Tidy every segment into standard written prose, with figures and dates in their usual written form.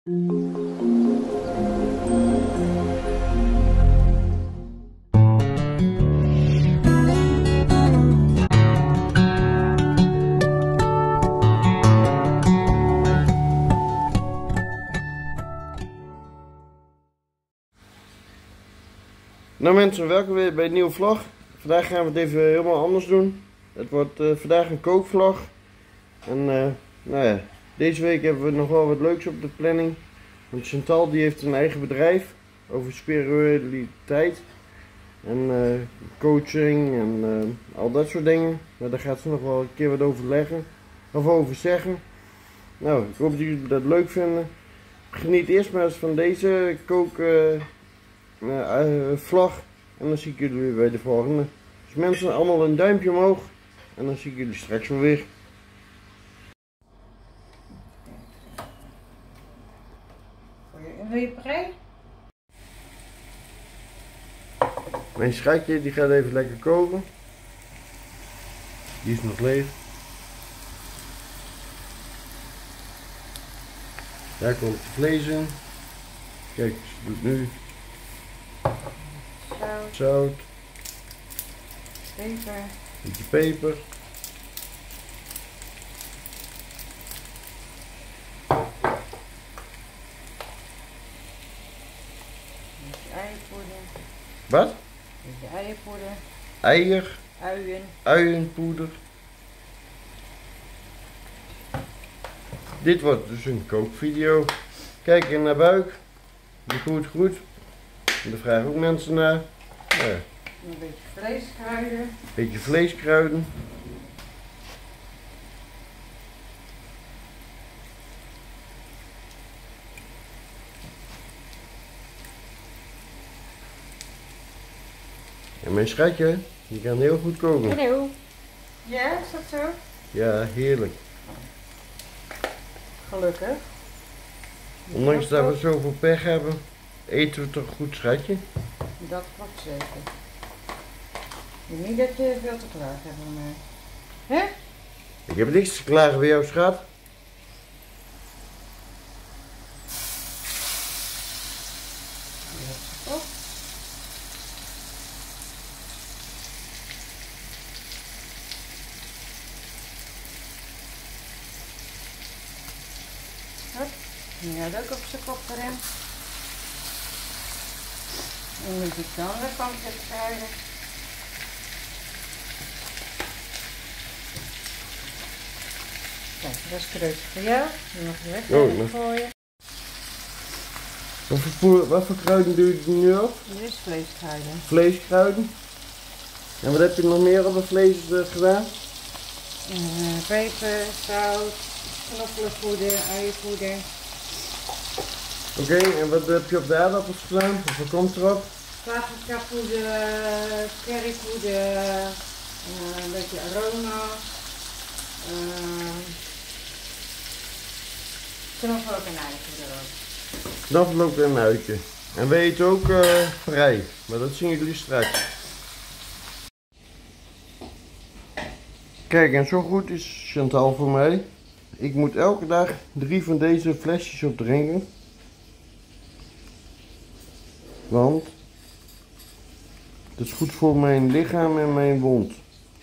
Nou mensen, welkom weer bij een nieuwe vlog. Vandaag gaan we het even helemaal anders doen. Het wordt vandaag een kookvlog. En nou ja, deze week hebben we nog wel wat leuks op de planning. Want Chantal die heeft een eigen bedrijf over spiritualiteit. En coaching en al dat soort dingen. Maar daar gaat ze nog wel een keer wat over leggen. Of over zeggen. Nou, ik hoop dat jullie dat leuk vinden. Geniet eerst maar eens van deze vlog. En dan zie ik jullie weer bij de volgende. Dus mensen, allemaal een duimpje omhoog. En dan zie ik jullie straks wel weer. Wil je prei? Mijn schatje die gaat even lekker koken. Die is nog leeg. Daar komt het vlees in. Kijk, ze doet nu zout, peper, beetje peper. eierpoeder. Wat? Beetje eierpoeder. Uienpoeder. Dit wordt dus een kookvideo. Kijk in naar buik. Die groeit goed. Daar vragen ook mensen naar. Ja. Een beetje vleeskruiden. Beetje vleeskruiden. En mijn schatje, die kan heel goed koken. Hallo. Ja, is dat zo? Ja, heerlijk. Gelukkig. Ondanks dat we zoveel pech hebben, eten we toch goed, schatje? Dat klopt zeker. Niet dat je veel te klagen hebt van mij. Hè? Ik heb niks te klagen bij jou, schat. Oh. Ja, dat ook op zijn kop erin. En moet ik de andere kant even kruiden. Kijk, dat is kreutje voor jou. Die mag je weg gooien. Wat voor kruiden doe je nu op? Dit is vleeskruiden. Vleeskruiden. En wat heb je nog meer op het vlees gedaan? Peper, zout, knoflookpoeder, uienpoeder. Oké, en wat heb je op de aardappels gedaan? Wat komt erop? Paprika poeder, currypoeder, een beetje aroma, knoflook en uienpoeder ook. Knoflook en uitje. En we eten ook vrij, maar dat zien jullie straks. Kijk, en zo goed is Chantal voor mij. Ik moet elke dag 3 van deze flesjes opdrinken. Want het is goed voor mijn lichaam en mijn wond.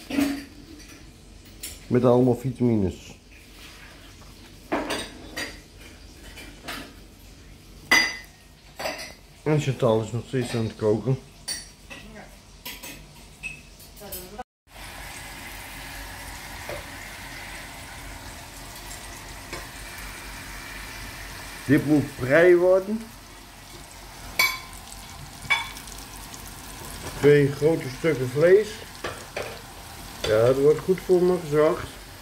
Met allemaal vitamines. En Chantal is nog steeds aan het koken. Dit moet vrij worden. 2 grote stukken vlees. Ja, het wordt goed voor me gezorgd.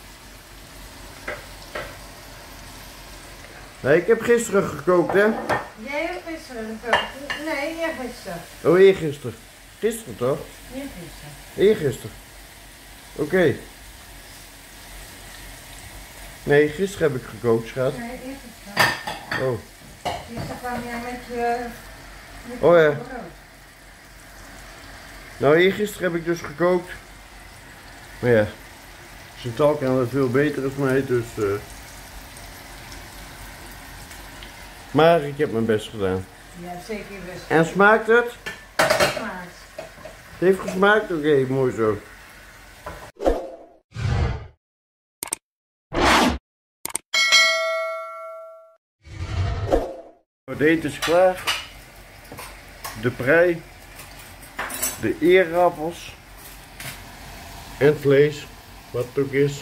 Nee, ik heb gisteren gekookt, hè? Jij hebt gisteren gekookt? Nee, eergisteren. Oh, eergisteren. Gisteren toch? Eergisteren. Eergisteren. Oké. Nee, gisteren heb ik gekookt, schat. Nee, eergisteren. Oh. Gisteren kwam jij met je Oh ja. brood. Nou, eergisteren heb ik dus gekookt. Maar ja, Chantal kan het veel beter als mij, dus... Maar ik heb mijn best gedaan. Ja, zeker best. En smaakt het? Smaakt. Het heeft gesmaakt? Oké, mooi zo. Het eten is klaar. De prei, de eerappels en het vlees, wat het ook is.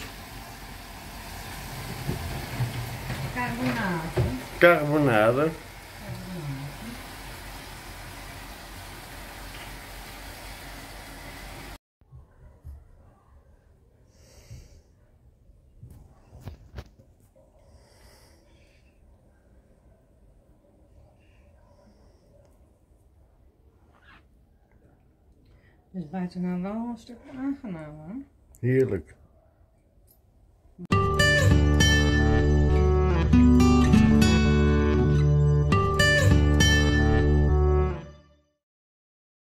Carbonade. Carbonade. Dus buiten nou wel een stuk aangenaam, hè? Heerlijk.